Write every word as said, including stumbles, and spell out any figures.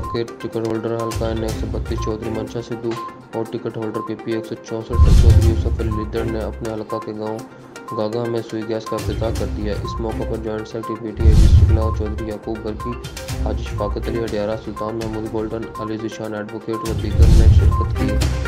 Advocate, ticket holder हल्का N एक सौ बत्तीस चौधरी मंशा सिद्धू और टिकट होल्डर पीपी एक सौ चौंसठ चौधरी यूसुफ अली लिद्दड़ ने अपने हल्का के गांव गागा में सुई गैस का इफ्तिताह कर दिया। इस मौके पर joint secretary PTI district Lahore Chaudhry Yaqub Barki, Haji Shafaqat Ali Adiyara, Sultan Mahmood golden, Ali Zeeshan advocate व दीगर ने शिरकत की।